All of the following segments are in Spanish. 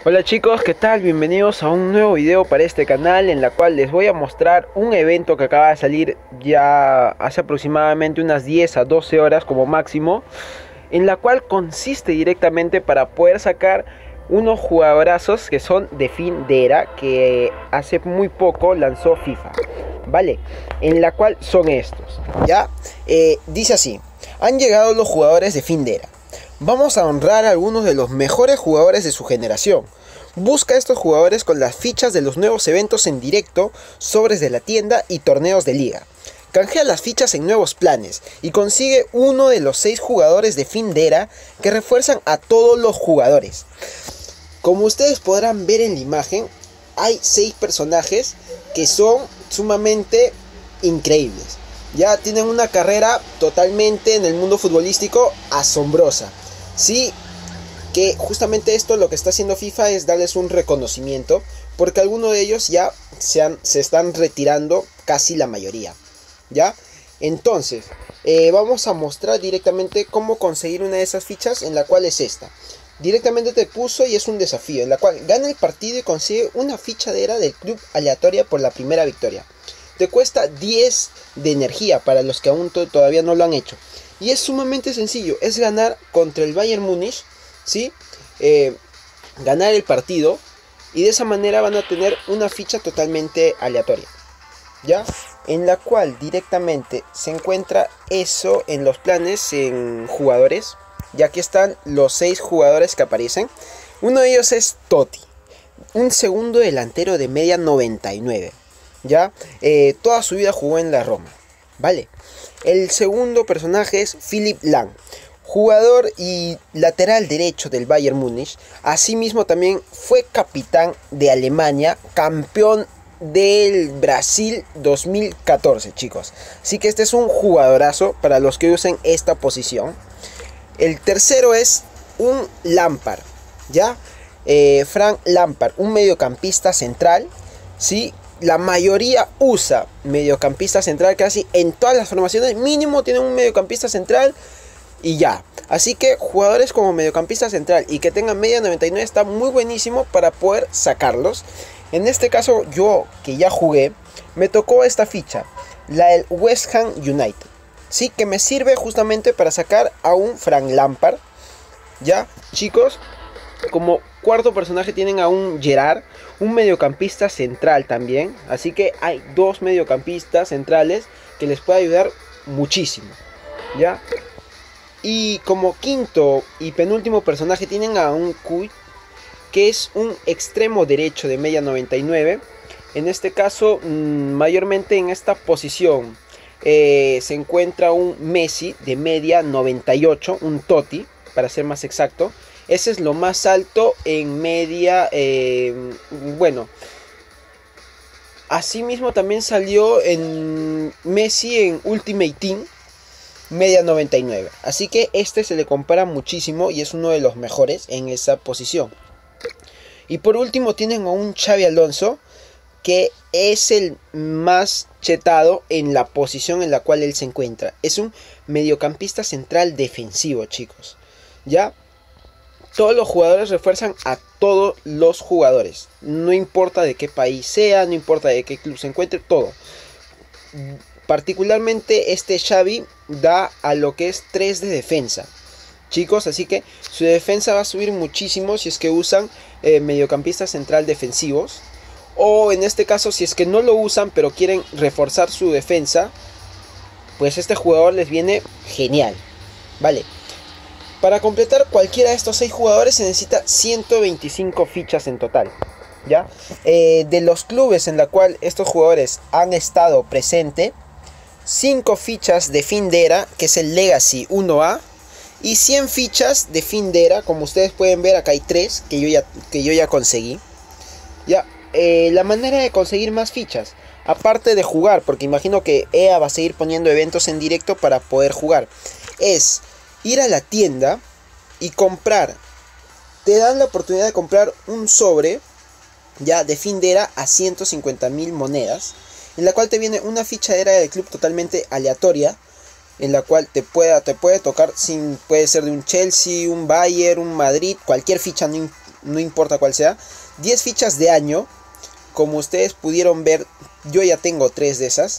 Hola chicos, ¿qué tal? Bienvenidos a un nuevo video para este canal en la cual les voy a mostrar un evento que acaba de salir ya hace aproximadamente unas 10 a 12 horas como máximo, en la cual consiste directamente para poder sacar unos jugadorazos que son de fin de era que hace muy poco lanzó FIFA, ¿vale? En la cual son estos, ¿ya? Dice así: han llegado los jugadores de fin de era. Vamos a honrar a algunos de los mejores jugadores de su generación. Busca a estos jugadores con las fichas de los nuevos eventos en directo, sobres de la tienda y torneos de liga. Canjea las fichas en nuevos planes y consigue uno de los 6 jugadores de fin de era que refuerzan a todos los jugadores. Como ustedes podrán ver en la imagen, hay 6 personajes que son sumamente increíbles. Ya tienen una carrera totalmente en el mundo futbolístico asombrosa. Sí, que justamente esto lo que está haciendo FIFA es darles un reconocimiento, porque algunos de ellos ya se están retirando, casi la mayoría. ¿Ya? Entonces, vamos a mostrar directamente cómo conseguir una de esas fichas, en la cual es esta. Directamente te puso y es un desafío, en la cual gana el partido y consigue una ficha de era del club aleatoria por la primera victoria. Te cuesta 10 de energía para los que aún todavía no lo han hecho. Y es sumamente sencillo, es ganar contra el Bayern Múnich, ¿sí? Ganar el partido y de esa manera van a tener una ficha totalmente aleatoria, ¿ya? En la cual directamente se encuentra eso en los planes en jugadores. Y aquí están los 6 jugadores que aparecen. Uno de ellos es Totti, un segundo delantero de media 99. ¿Ya? Toda su vida jugó en la Roma, ¿vale? El segundo personaje es Philipp Lahm, jugador y lateral derecho del Bayern Múnich. Asimismo también fue capitán de Alemania, campeón del Brasil 2014, chicos. Así que este es un jugadorazo para los que usen esta posición. El tercero es un Lampard, ¿ya? Frank Lampard, un mediocampista central, ¿sí? La mayoría usa mediocampista central casi en todas las formaciones. Mínimo tienen un mediocampista central y ya. Así que jugadores como mediocampista central y que tengan media 99 está muy buenísimo para poder sacarlos. En este caso yo, que ya jugué, me tocó esta ficha, la del West Ham United. Sí, que me sirve justamente para sacar a un Frank Lampard. Ya, chicos, como cuarto personaje tienen a un Gerrard, un mediocampista central también. Así que hay 2 mediocampistas centrales que les puede ayudar muchísimo, ¿ya? Y como quinto y penúltimo personaje tienen a un Kuit, que es un extremo derecho de media 99. En este caso, mayormente en esta posición se encuentra un Messi de media 98, un Totti, para ser más exacto. Ese es lo más alto en media, bueno. Asimismo también salió en Messi en Ultimate Team, media 99. Así que este se le compara muchísimo y es uno de los mejores en esa posición. Y por último tienen a un Xabi Alonso, que es el más chetado en la posición en la cual él se encuentra. Es un mediocampista central defensivo, chicos. ¿Ya? Todos los jugadores refuerzan a todos los jugadores. No importa de qué país sea, no importa de qué club se encuentre, todo. Particularmente este Xavi da a lo que es 3 de defensa, chicos. Así que su defensa va a subir muchísimo si es que usan mediocampistas central defensivos. O en este caso, si es que no lo usan pero quieren reforzar su defensa, pues este jugador les viene genial, ¿vale? Para completar cualquiera de estos 6 jugadores se necesita 125 fichas en total, ¿ya? De los clubes en la cual estos jugadores han estado presentes, 5 fichas de fin de era, que es el Legacy 1A, y 100 fichas de fin de era. Como ustedes pueden ver, acá hay 3 que yo ya conseguí, ¿ya? La manera de conseguir más fichas, aparte de jugar, porque imagino que EA va a seguir poniendo eventos en directo para poder jugar, es ir a la tienda y comprar. Te dan la oportunidad de comprar un sobre, ya, de fin de era a 150.000 monedas, en la cual te viene una ficha de era del club totalmente aleatoria, en la cual te puede tocar, puede ser de un Chelsea, un Bayern, un Madrid, cualquier ficha, no importa cuál sea. 10 fichas de año. Como ustedes pudieron ver, yo ya tengo 3 de esas.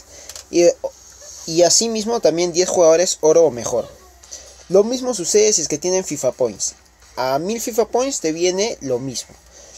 Y asimismo también 10 jugadores oro o mejor. Lo mismo sucede si es que tienen FIFA Points. A 1000 FIFA Points te viene lo mismo.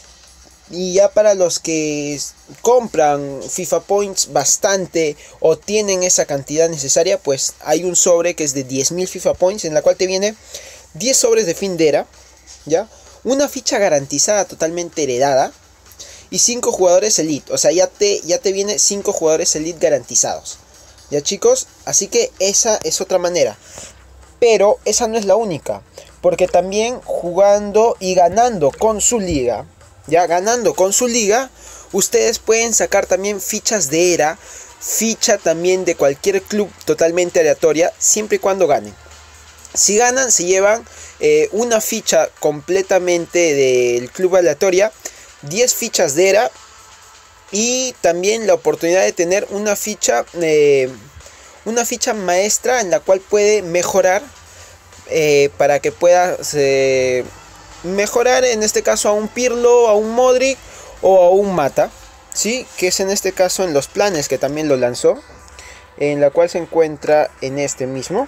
Y ya para los que compran FIFA Points bastante o tienen esa cantidad necesaria, pues hay un sobre que es de 10.000 FIFA Points, en la cual te viene 10 sobres de fin de era, ¿ya? Una ficha garantizada totalmente heredada y 5 jugadores elite. O sea, ya te viene 5 jugadores elite garantizados. ¿Ya, chicos? Así que esa es otra manera. Pero esa no es la única, porque también jugando y ganando con su liga, ya ganando con su liga, ustedes pueden sacar también fichas de era, ficha también de cualquier club totalmente aleatoria, siempre y cuando ganen. Si ganan, se llevan una ficha completamente del club aleatoria, 10 fichas de era y también la oportunidad de tener una ficha maestra en la cual puede mejorar para que pueda mejorar, en este caso a un Pirlo, a un Modric o a un Mata, ¿sí? Que es en este caso en los planes que también lo lanzó, en la cual se encuentra en este mismo.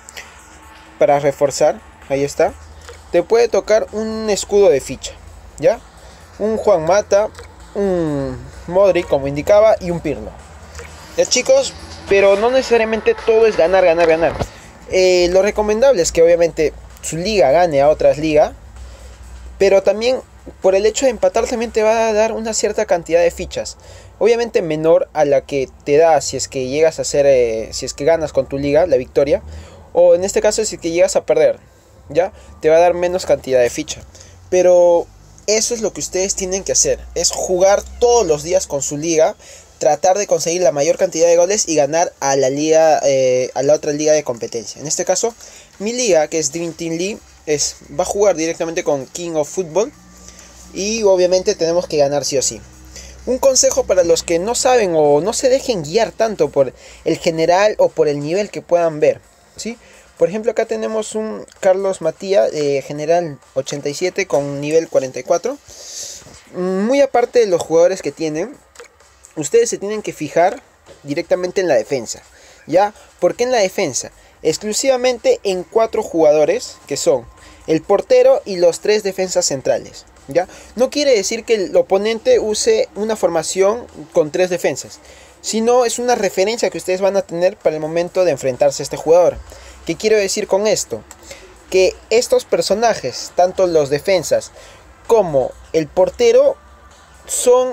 Para reforzar, ahí está, te puede tocar un escudo de ficha, ¿ya? Un Juan Mata, un Modric como indicaba y un Pirlo. Ya, chicos, pero no necesariamente todo es ganar, ganar, ganar. Lo recomendable es que obviamente su liga gane a otras ligas, pero también por el hecho de empatar también te va a dar una cierta cantidad de fichas. Obviamente menor a la que te da si es que llegas a hacer, si es que ganas con tu liga la victoria. O en este caso si es que llegas a perder, ¿ya? Te va a dar menos cantidad de ficha. Pero eso es lo que ustedes tienen que hacer. Es jugar todos los días con su liga. Tratar de conseguir la mayor cantidad de goles y ganar a la liga, a la otra liga de competencia. En este caso, mi liga, que es Dream Team League, va a jugar directamente con King of Football. Y obviamente tenemos que ganar sí o sí. Un consejo para los que no saben o no se dejen guiar tanto por el general o por el nivel que puedan ver, ¿sí? Por ejemplo, acá tenemos un Carlos Matías, general 87 con nivel 44. Muy aparte de los jugadores que tienen, ustedes se tienen que fijar directamente en la defensa, ¿ya? ¿Por qué en la defensa? Exclusivamente en 4 jugadores, que son el portero y los 3 defensas centrales, ¿ya? No quiere decir que el oponente use una formación con 3 defensas, sino es una referencia que ustedes van a tener para el momento de enfrentarse a este jugador. ¿Qué quiero decir con esto? Que estos personajes, tanto los defensas como el portero, son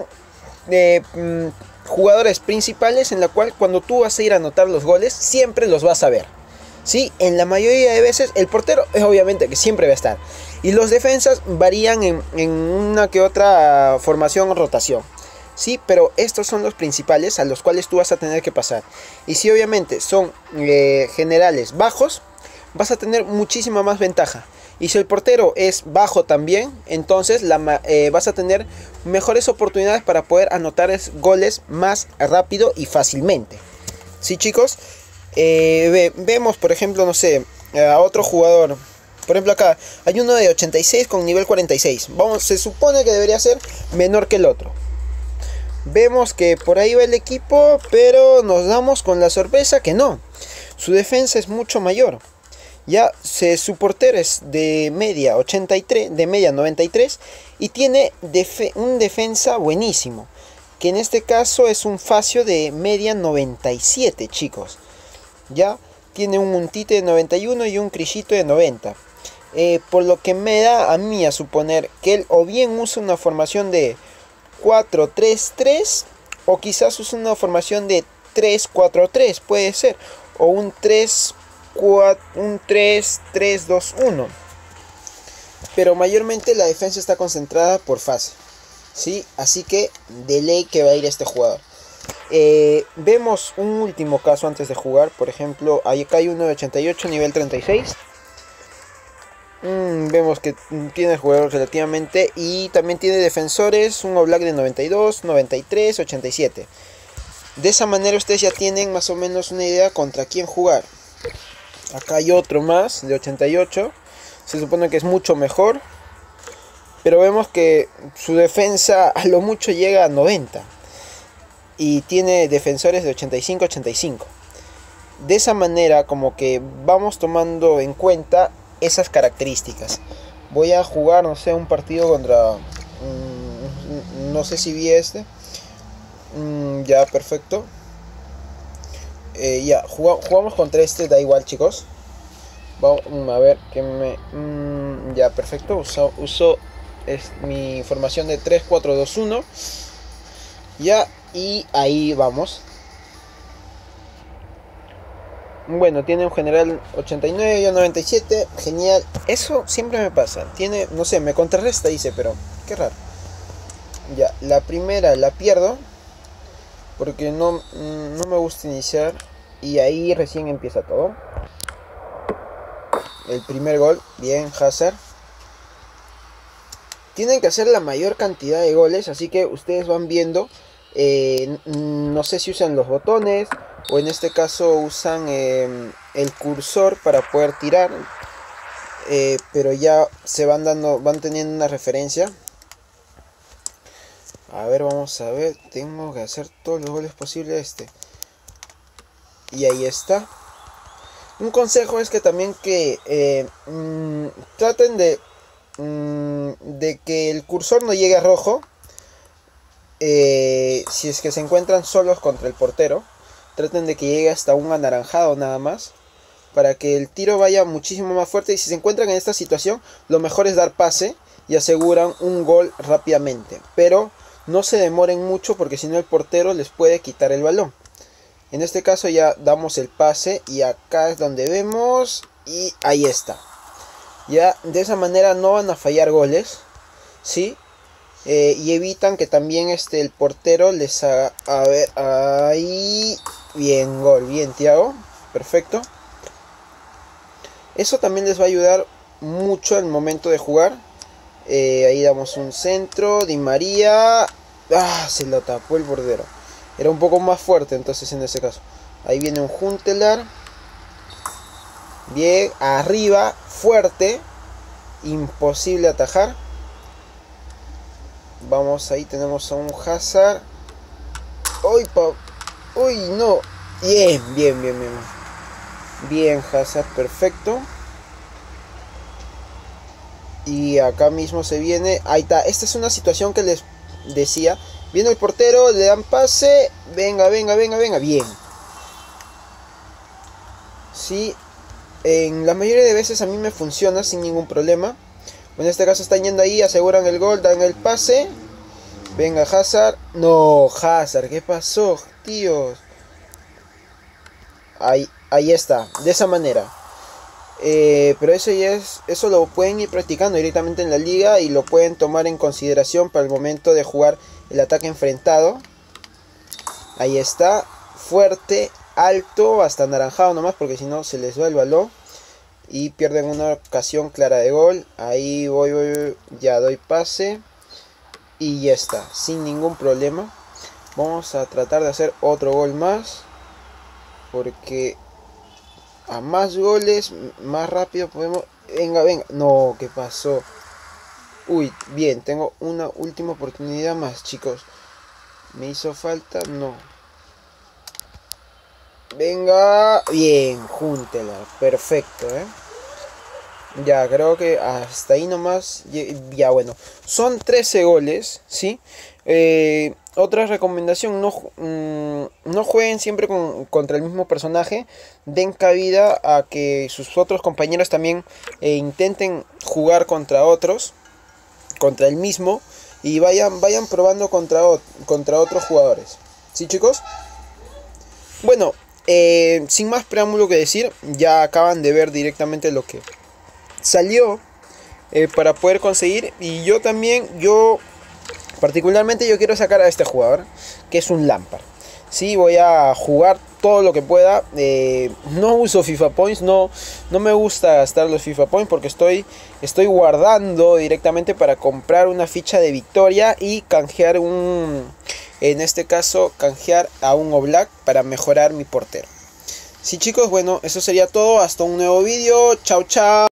jugadores principales en la cual cuando tú vas a ir a anotar los goles siempre los vas a ver, ¿sí? En la mayoría de veces el portero es obviamente que siempre va a estar y los defensas varían en una que otra formación o rotación, ¿sí? Pero estos son los principales a los cuales tú vas a tener que pasar. Y si obviamente son generales bajos, vas a tener muchísima más ventaja. Y si el portero es bajo también, entonces vas a tener mejores oportunidades para poder anotar goles más rápido y fácilmente. ¿Sí, chicos? Vemos, por ejemplo, no sé, a otro jugador. Por ejemplo, acá hay uno de 86 con nivel 46. Se supone que debería ser menor que el otro. Vemos que por ahí va el equipo, pero nos damos con la sorpresa que no. Su defensa es mucho mayor. Ya su portero es de media 83, de media 93 y tiene un defensa buenísimo, que en este caso es un Facio de media 97, chicos. Ya tiene un Untite de 91 y un Crishito de 90. Por lo que me da a mí a suponer que él o bien usa una formación de 4-3-3 o quizás usa una formación de 3-4-3, puede ser, o un 3-3-2-1, pero mayormente la defensa está concentrada por fase, ¿sí? Así que de ley que va a ir este jugador. Vemos un último caso antes de jugar. Por ejemplo, acá hay uno de 88 nivel 36. Vemos que tiene jugadores relativamente, y también tiene defensores, un Oblak de 92, 93, 87. De esa manera ustedes ya tienen más o menos una idea contra quién jugar. Acá hay otro más de 88. Se supone que es mucho mejor, pero vemos que su defensa a lo mucho llega a 90 y tiene defensores de 85-85. De esa manera como que vamos tomando en cuenta esas características. Voy a jugar, no sé, un partido contra... no sé si vi este. Ya, perfecto. Ya, jugamos contra este, da igual, chicos. Vamos a ver que me... ya, perfecto. Uso mi formación de 3-4-2-1. Ya, y ahí vamos. Bueno, tiene un general 89, yo 97. Genial. Eso siempre me pasa. Tiene, no sé, me contrarresta, dice, pero qué raro. Ya, la primera la pierdo porque no me gusta iniciar. Y ahí recién empieza todo. El primer gol, bien, Hazard. Tienen que hacer la mayor cantidad de goles, así que ustedes van viendo. No sé si usan los botones o en este caso usan el cursor para poder tirar. Pero ya se van teniendo una referencia. A ver, vamos a ver. Tengo que hacer todos los goles posibles y ahí está. Un consejo es que también traten de que el cursor no llegue a rojo. Si es que se encuentran solos contra el portero, traten de que llegue hasta un anaranjado nada más, para que el tiro vaya muchísimo más fuerte. Y si se encuentran en esta situación, lo mejor es dar pase y aseguran un gol rápidamente. Pero no se demoren mucho porque si no el portero les puede quitar el balón. En este caso ya damos el pase y acá es donde vemos y ahí está. Ya de esa manera no van a fallar goles, ¿sí? Y evitan que también el portero les haga... A ver, ahí... Bien, gol, bien, Thiago. Perfecto. Eso también les va a ayudar mucho al momento de jugar. Ahí damos un centro. Di María... Ah, se lo tapó el bordero. Era un poco más fuerte entonces en ese caso. Ahí viene un Huntelaar. Bien, arriba, fuerte. Imposible atajar. Vamos, ahí tenemos a un Hazard. ¡Uy, uy, no! Bien, bien, bien, bien. Bien, Hazard, perfecto. Y acá mismo se viene. Ahí está. Esta es una situación que les decía. Viene el portero, le dan pase. Venga, venga, venga, venga. Bien. Sí. En la mayoría de veces a mí me funciona sin ningún problema. En este caso están yendo ahí, aseguran el gol, dan el pase. Venga, Hazard. No, Hazard, ¿qué pasó, tíos? Ahí está, de esa manera. Pero eso lo pueden ir practicando directamente en la liga y lo pueden tomar en consideración para el momento de jugar el ataque enfrentado. Ahí está, fuerte, alto, hasta anaranjado nomás, porque si no se les va el balón y pierden una ocasión clara de gol. Ahí voy, ya doy pase y ya está, sin ningún problema. Vamos a tratar de hacer otro gol más, porque a más goles, más rápido podemos... Venga, venga. No, ¿qué pasó? Uy, bien, tengo una última oportunidad más, chicos. ¿Me hizo falta? No. Venga. Bien, Huntelaar. Perfecto, Ya, creo que hasta ahí nomás. Ya, bueno. Son 13 goles, ¿sí? Otra recomendación, no jueguen siempre contra el mismo personaje. Den cabida a que sus otros compañeros también intenten jugar contra otros, contra el mismo, y vayan probando contra otros jugadores. ¿Sí, chicos? Bueno, sin más preámbulo que decir, ya acaban de ver directamente lo que salió para poder conseguir. Y yo particularmente quiero sacar a este jugador, que es un Lampard. Sí, voy a jugar todo lo que pueda. No uso FIFA Points, no me gusta gastar los FIFA Points porque estoy guardando directamente para comprar una ficha de victoria y canjear en este caso canjear a un Oblak para mejorar mi portero. Sí, chicos, bueno, eso sería todo. Hasta un nuevo vídeo. Chao, chao.